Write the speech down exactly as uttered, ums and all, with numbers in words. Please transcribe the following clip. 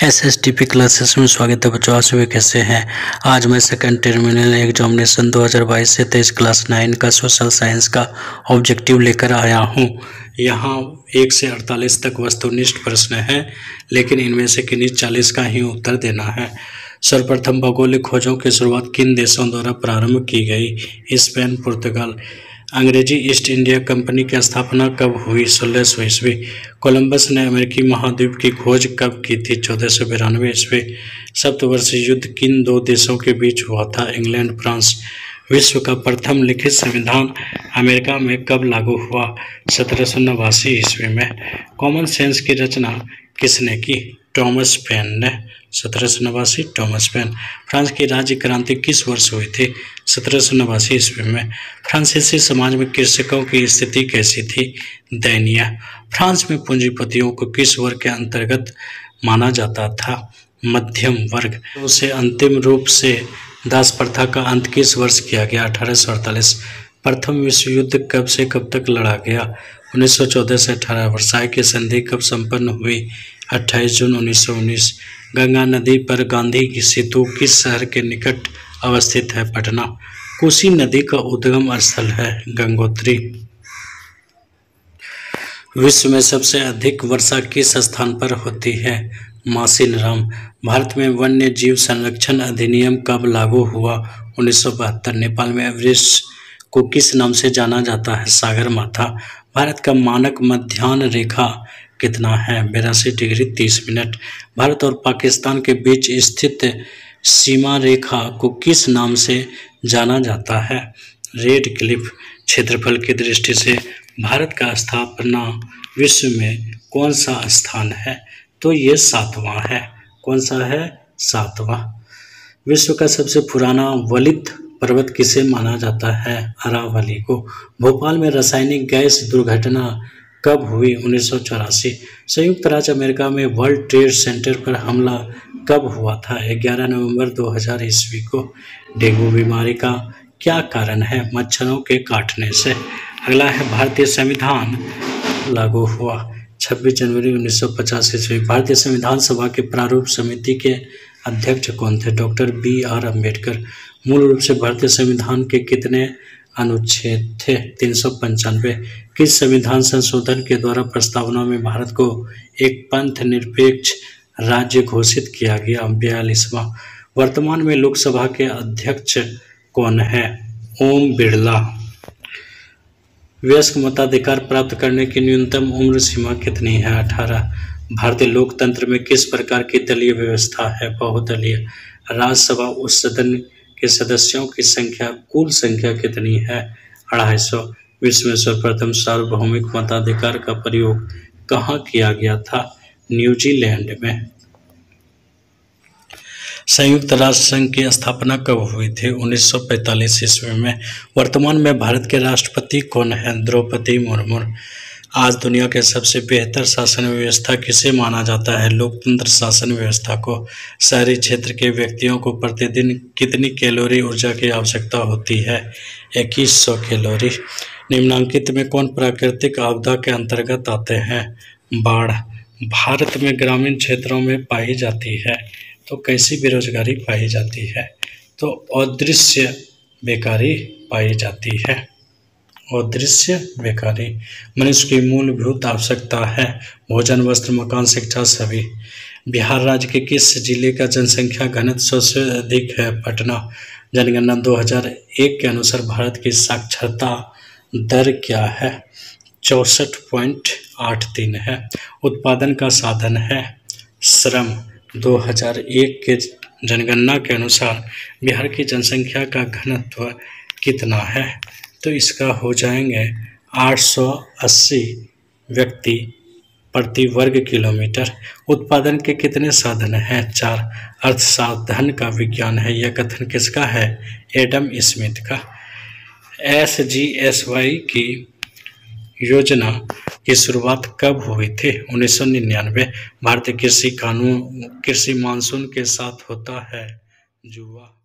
S S T P classes में स्वागत है बच्चों। आज भी कैसे हैं। आज मैं सेकंड टर्मिनल एग्जामिनेशन दो हज़ार बाईस से तेईस क्लास नाइन का सोशल साइंस का ऑब्जेक्टिव लेकर आया हूं। यहां एक से अड़तालीस तक वस्तुनिष्ठ प्रश्न हैं, लेकिन इनमें से किन्हीं चालीस का ही उत्तर देना है। सर्वप्रथम भौगोलिक खोजों की शुरुआत किन देशों द्वारा प्रारंभ की गई? स्पेन, पुर्तगाल। अंग्रेजी ईस्ट इंडिया कंपनी की स्थापना कब हुई? सोलह सौ ईस्वी। कोलंबस ने अमेरिकी महाद्वीप की खोज कब की थी? चौदह सौ बिरानवे ईस्वी। सप्तवर्षीय युद्ध किन दो देशों के बीच हुआ था? England, France. विश्व का प्रथम लिखित संविधान अमेरिका में कब लागू हुआ? सत्रह सौ नवासी ईस्वी में। कॉमन सेंस की रचना किसने की? टॉमस पेन ने। सत्रह सौ नवासी टॉमस पेन। फ्रांस की राज्य क्रांति किस वर्ष हुई थी? सत्रह सौ नवासी ईस्वी में। फ्रांसीसी समाज में कृषकों की स्थिति कैसी थी? दयनीय। फ्रांस में पूंजीपतियों को किस वर्ग के अंतर्गत माना जाता था? मध्यम वर्ग। उसे अंतिम रूप से दास प्रथा का अंत किस वर्ष किया गया? अठारह सौ अड़तालीस। प्रथम विश्व युद्ध कब से कब तक लड़ा गया? उन्नीस सौ चौदह से अठारह। वर्साई की संधि कब संपन्न हुई? अट्ठाईस जून उन्नीस सौ उन्नीस। गंगा नदी पर गांधी की सेतु किस शहर के निकट अवस्थित है? पटना। कोसी नदी का उद्गम स्थल है गंगोत्री। विश्व में सबसे अधिक वर्षा किस स्थान पर होती है? मासिनराम। भारत में वन्य जीव संरक्षण अधिनियम कब लागू हुआ? उन्नीस सौ बहत्तर। नेपाल में एवरेस्ट को किस नाम से जाना जाता है? सागर माथा। भारत का मानक मध्याह्न रेखा कितना है? बेरासी डिग्री तीस मिनट। भारत और पाकिस्तान के बीच स्थित सीमा रेखा को किस नाम से जाना जाता है? Radcliffe. क्षेत्रफल की दृष्टि से भारत का स्थापना विश्व में कौन सा स्थान है? तो ये सातवां है। कौन सा है? सातवां। विश्व का सबसे पुराना वलित पर्वत किसे माना जाता है? अरावली को। भोपाल में रासायनिक गैस दुर्घटना कब हुई? उन्नीस सौ चौरासी। संयुक्त राज्य अमेरिका में वर्ल्ड ट्रेड सेंटर पर हमला कब हुआ था? ग्यारह नवंबर दो हज़ार ईस्वी को। डेंगू बीमारी का क्या कारण है? मच्छरों के काटने से। अगला है भारतीय संविधान लागू हुआ छब्बीस जनवरी उन्नीस सौ पचास ईस्वी। भारतीय संविधान सभा के प्रारूप समिति के अध्यक्ष कौन थे? Doctor B R Ambedkar. मूल रूप से भारतीय संविधान के कितने अनुच्छेद थे? तीन सौ पंचानवे। किस संविधान संशोधन के द्वारा प्रस्तावना में भारत को एक पंथ निरपेक्ष राज्य घोषित किया गया? बयालीसवां। वर्तमान में लोकसभा के अध्यक्ष कौन है? ओम बिरला। वयस्क मताधिकार प्राप्त करने की न्यूनतम उम्र सीमा कितनी है? अठारह। भारतीय लोकतंत्र में किस प्रकार की दलीय व्यवस्था है? बहुदलीय। राज्यसभा उस सदन के सदस्यों की संख्या कुल संख्या कितनी है? अढ़ाई सौ। विश्व में सर्वप्रथम सार्वभौमिक मताधिकार का प्रयोग कहाँ किया गया था? न्यूजीलैंड में। संयुक्त राष्ट्र संघ की स्थापना कब हुई थी? उन्नीस सौ पैंतालीस ईस्वी में। वर्तमान में भारत के राष्ट्रपति कौन है? द्रौपदी मुर्मू। आज दुनिया के सबसे बेहतर शासन व्यवस्था किसे माना जाता है? लोकतंत्र शासन व्यवस्था को। शहरी क्षेत्र के व्यक्तियों को प्रतिदिन कितनी कैलोरी ऊर्जा की आवश्यकता होती है? इक्कीस सौ कैलोरी। निम्नलिखित में कौन प्राकृतिक आपदा के अंतर्गत आते हैं? बाढ़। भारत में ग्रामीण क्षेत्रों में पाई जाती है तो कैसी बेरोजगारी पाई जाती है? तो अदृश्य बेकारी पाई जाती है। अदृश्य बेकारी। मनुष्य की मूलभूत आवश्यकता है भोजन, वस्त्र, मकान, शिक्षा सभी। बिहार राज्य के किस जिले का जनसंख्या घनत्व सबसे अधिक है? पटना। जनगणना दो हज़ार एक के अनुसार भारत की साक्षरता दर क्या है? चौंसठ पॉइंट आठ तीन है। उत्पादन का साधन है श्रम। दो हज़ार एक के जनगणना के अनुसार बिहार की जनसंख्या का घनत्व कितना है? तो इसका हो जाएंगे आठ सौ अस्सी व्यक्ति प्रति वर्ग किलोमीटर। उत्पादन के कितने साधन हैं? चार। अर्थसाधन का विज्ञान है। यह कथन किसका है? एडम स्मिथ का। एस जी एस वाई की योजना की शुरुआत कब हुई थी? उन्नीस सौ निन्यानवे। भारतीय कृषि कानून कृषि मानसून के साथ होता है जुआ।